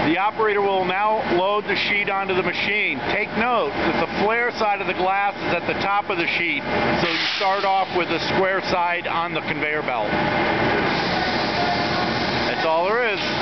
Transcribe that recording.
The operator will now load the sheet onto the machine. Take note that the flare side of the glass is at the top of the sheet, so you start off with the square side on the conveyor belt. That's all there is.